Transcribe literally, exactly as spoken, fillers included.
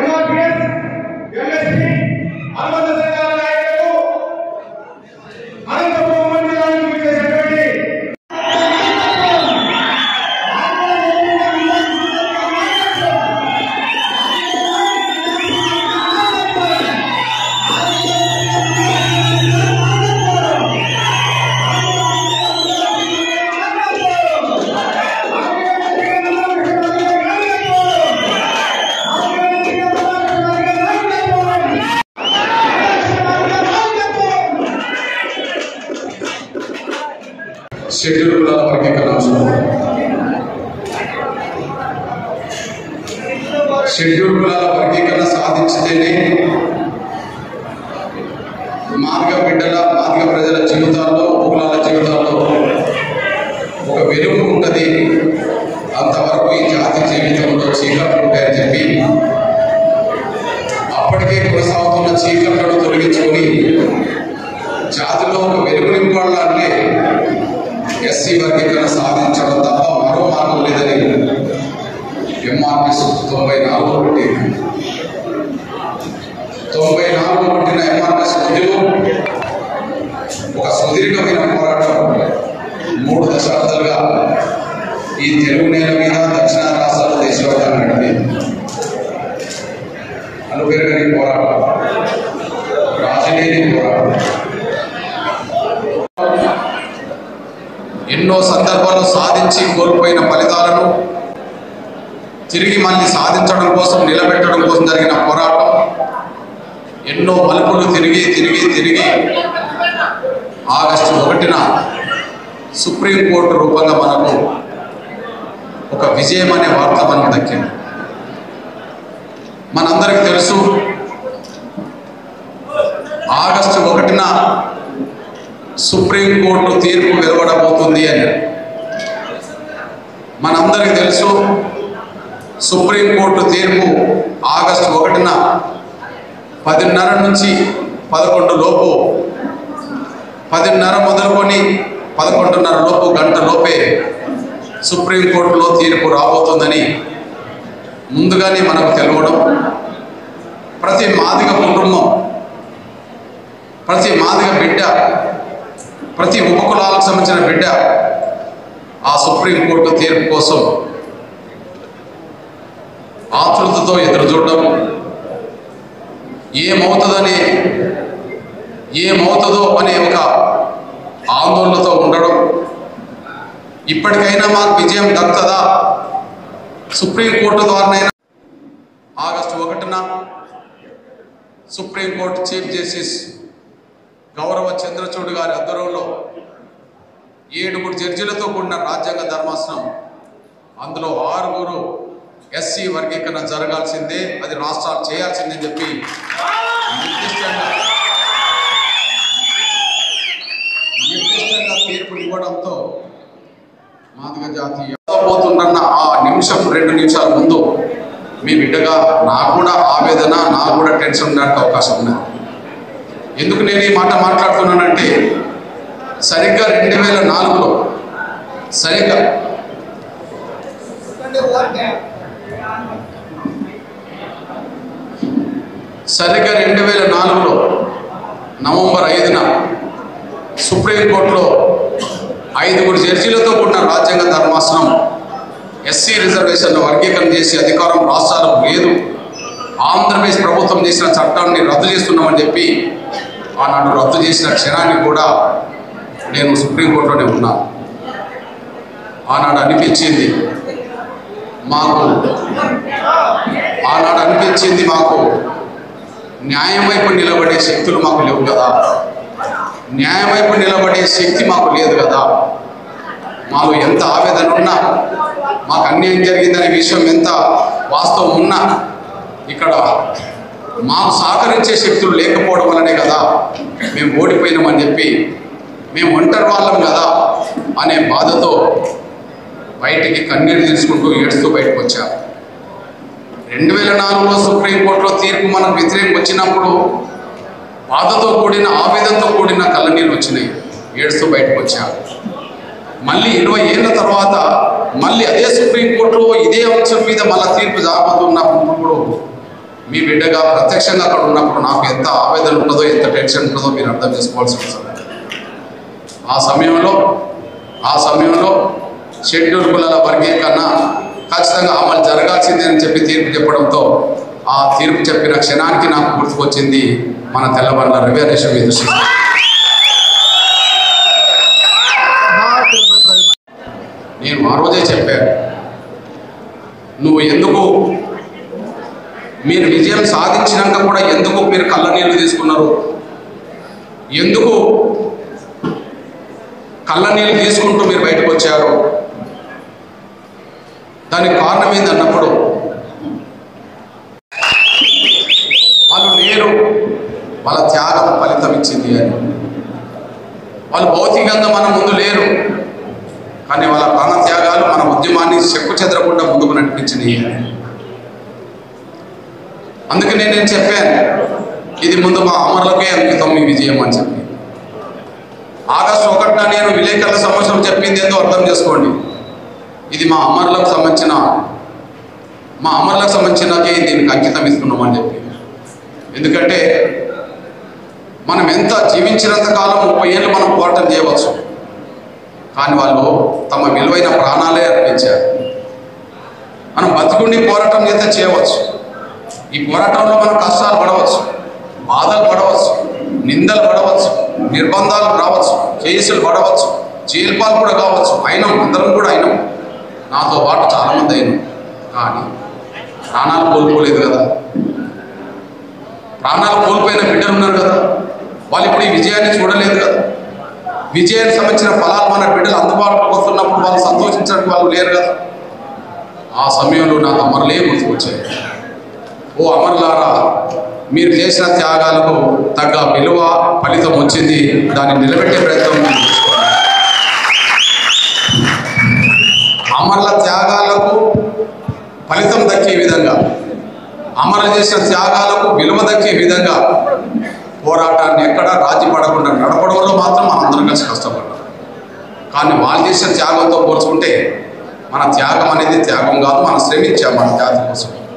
Schedule కులాల వర్గీకరణ schedule కులాల వర్గీకరణ సాధించితేనే మార్గ బిడ్డల మార్గ ప్రజల జీవితాల్లో కులాల జీవితాల్లో ఒక వెలుగు ఉంటుంది. అంతవరకు ఈ జాతి జీవితంలో చీకట్లు ఉంటాయని చెప్పి అప్పటికే కొనసాగుతున్న చీకట్లను తొలగించుకొని జాతిలో ఒక వెలుగు నింపాలంటే ఎస్సీ వర్గీకరణ సాధించడం తప్ప మరో మార్గం లేదని ఎంఆర్పిఎస్ తొంభై నాలుగు పుట్టి తొంభై నాలుగు పుట్టిన ఎంఆర్పిఎస్ ఉద్యమం ఒక సుదీర్ఘమైన పోరాటం మూడు దశాబ్దాలుగా ఈ తెలుగు నేల మీద దక్షిణ రాష్ట్రాల దేశవ్యాప్తంగా నడిపింది. అనుపెరగని పోరాటం, రాజలేని పోరాటం. ఎన్నో సందర్భాల్లో సాధించి కోల్పోయిన ఫలితాలను తిరిగి మళ్ళీ సాధించడం కోసం నిలబెట్టడం కోసం జరిగిన పోరాటం ఎన్నో మలుపులు తిరిగి తిరిగి తిరిగి ఆగస్టు ఒకటిన సుప్రీంకోర్టు రూపంగా మనకు ఒక విజయం అనే వార్త మనకు దక్కింది. మనందరికీ తెలుసు ఆగస్టు ఒకటిన సుప్రీంకోర్టు తీర్పు వెలువడబోతుంది అని. మనందరికీ తెలుసు సుప్రీంకోర్టు తీర్పు ఆగస్టు ఒకటిన పదిన్నర నుంచి పదకొండు లోపు పదిన్నర మొదలుకొని పదకొండున్నర లోపు గంట లోపే సుప్రీంకోర్టులో తీర్పు రాబోతుందని ముందుగానే మనకు తెలవడం, ప్రతి మాదిగ కుటుంబం, ప్రతి మాదిగ బిడ్డ, ప్రతి ఉపకులాలకు సంబంధించిన బిడ్డ ఆ సుప్రీంకోర్టు తీర్పు కోసం ఆతృతతో ఎదురు చూడడం, ఏమవుతుందని ఏమవుతుందో అనే ఒక ఆందోళనతో ఉండడం, ఇప్పటికైనా మాకు విజయం దక్కుతుందా, సుప్రీంకోర్టు ద్వారానైనా. ఆగస్టు ఒకటిన సుప్రీంకోర్టు చీఫ్ జస్టిస్ గౌరవ చంద్రచూడ్ గారి ఆధ్వర్యంలో ఏడుగురు జడ్జిలతో కూడిన రాజ్యాంగ ధర్మాసనం, అందులో ఆరుగురు ఎస్సీ వర్గీకరణ జరగాల్సిందే, అది రాష్ట్రాలు చేయాల్సిందే అని చెప్పి నిర్దిష్టంగా నిర్దిష్టంగా తీర్పులు ఇవ్వడంతో మాదిగ జాతి పోతుందన్న ఆ నిమిషం రెండు నిమిషాల ముందు మీ బిడ్డగా నాకు కూడా ఆవేదన, నాకు కూడా టెన్షన్ ఉండడానికి అవకాశం ఉన్నది. ఎందుకు నేను ఈ మాట మాట్లాడుతున్నానంటే సరిగ్గా రెండు వేల నాలుగులో సరిగ్గా సరిగ్గా రెండు వేల నాలుగులో నవంబర్ ఐదున సుప్రీంకోర్టులో ఐదుగురు జడ్జీలతో కూడిన రాజ్యాంగ ధర్మాసనం ఎస్సీ రిజర్వేషన్ను వర్గీకరణ చేసి అధికారం రాష్ట్రాలకు లేదు, ఆంధ్రప్రదేశ్ ప్రభుత్వం చేసిన చట్టాన్ని రద్దు చేస్తున్నామని చెప్పి ఆనాడు రద్దు చేసిన క్షణాన్ని కూడా నేను సుప్రీంకోర్టులోనే ఉన్నాను. ఆనాడు అనిపించింది మాకు ఆనాడు అనిపించింది మాకు న్యాయం వైపు నిలబడే శక్తులు మాకు లేవు కదా, న్యాయం వైపు నిలబడే శక్తి మాకు లేదు కదా, మాకు ఎంత ఆవేదన ఉన్నా, మాకు అన్యాయం జరిగిందనే విషయం ఎంత వాస్తవం ఉన్నా ఇక్కడ మాకు సహకరించే శక్తులు లేకపోవడం వల్లనే కదా మేము ఓడిపోయినామని చెప్పి, మేము ఒంటరి వాళ్ళం కదా అనే బాధతో బయటికి కన్నీరు తీసుకుంటూ ఏడుస్తూ బయటకు వచ్చాం. రెండు వేల నాలుగులో సుప్రీంకోర్టులో తీర్పు మనకు వ్యతిరేకం వచ్చినప్పుడు బాధతో కూడిన ఆవేదనతో కూడిన కళ్ళనీళ్ళు వచ్చినాయి, ఏడుస్తూ బయటకు వచ్చాం. మళ్ళీ ఇరవై ఏళ్ళ తర్వాత మళ్ళీ అదే సుప్రీంకోర్టులో ఇదే అంశం మీద మళ్ళీ తీర్పు జాబోతున్నప్పుడు మీ బిడ్డగా ప్రత్యక్షంగా అక్కడ ఉన్నప్పుడు నాకు ఎంత ఆవేదన ఉంటుందో, ఎంత టెన్షన్ ఉంటుందో మీరు అర్థం చేసుకోవాల్సి వస్తుంది. ఆ సమయంలో ఆ సమయంలో షెడ్యూల్ కులాల వర్గీకరణ ఖచ్చితంగా అమలు జరగాల్సిందే అని చెప్పి తీర్పు చెప్పడంతో ఆ తీర్పు చెప్పిన క్షణానికి నాకు గుర్తుకొచ్చింది మన తెల్లబండ్ల రిజర్వేషన్ దృష్టి. నేను ఆ రోజే చెప్పాను, నువ్వు ఎందుకు మీరు విజయం సాధించినాక కూడా ఎందుకు మీరు కళ్ళ నీళ్ళు తీసుకున్నారు, ఎందుకు కళ్ళ నీళ్ళు తీసుకుంటూ మీరు బయటకు వచ్చారు, దానికి కారణం ఏందన్నప్పుడు వాళ్ళు లేరు, వాళ్ళ త్యాగం ఫలితం ఇచ్చింది అని. వాళ్ళు భౌతికంగా మన ముందు లేరు, కానీ వాళ్ళ ప్రాణ త్యాగాలు మన ఉద్యమాన్ని చెక్కు చెదరకుండా ముందుకు నడిపించినాయి. అందుకనే నేను చెప్పాను, ఇది ముందు మా అమరులకే అంకితం ఈ విజయం అని చెప్పి. ఆగస్టు ఒకటిన నేను విలేకరుల సమస్యలు చెప్పింది ఏందో అర్థం చేసుకోండి. ఇది మా అమరులకు సంబంధించిన మా అమరులకు సంబంధించినకే దీనికి అంకితం ఇస్తున్నామని చెప్పి. ఎందుకంటే మనం ఎంత జీవించినంత కాలం ముప్పై ఏళ్ళు మనం పోరాటం చేయవచ్చు, కానీ వాళ్ళు తమ విలువైన ప్రాణాలే అర్పించారు. మనం బతుకుండి పోరాటం చేస్తే చేయవచ్చు. ఈ పోరాటంలో మనం కష్టాలు పడవచ్చు, బాధలు పడవచ్చు, నిందలు పడవచ్చు, నిర్బంధాలు రావచ్చు, కేసులు పడవచ్చు, జైలు పాలు కూడా కావచ్చు. అయినాం, అందరం కూడా అయినాం, నాతో పాటు చాలామంది అయినాం. కానీ ప్రాణాలు కోల్పోలేదు కదా. ప్రాణాలు కోల్పోయిన బిడ్డలు ఉన్నారు కదా, వాళ్ళు ఇప్పుడు ఈ విజయాన్ని చూడలేదు కదా. విజయానికి సంబంధించిన ఫలాలు మన బిడ్డలు అందుబాటులోకి వస్తున్నప్పుడు వాళ్ళు సంతోషించడానికి వాళ్ళు లేరు కదా. ఆ సమయంలో నాకు అమరులే గుర్తుకొచ్చాయి. ఓ అమరులారా, మీరు చేసిన త్యాగాలకు తగ్గ విలువ ఫలితం వచ్చింది, దాన్ని నిలబెట్టే ప్రయత్నం. అమరుల త్యాగాలకు ఫలితం దక్కే విధంగా, అమరులు చేసిన త్యాగాలకు విలువ దక్కే విధంగా పోరాటాన్ని ఎక్కడా రాజీ పడకుండా నడపడంలో మాత్రం మనందరం కలిసి కష్టపడ్డాం. కానీ వాళ్ళు చేసిన త్యాగంతో పోల్చుకుంటే మన త్యాగం అనేది త్యాగం కాదు, మనం శ్రమించాం మన జాతి కోసం.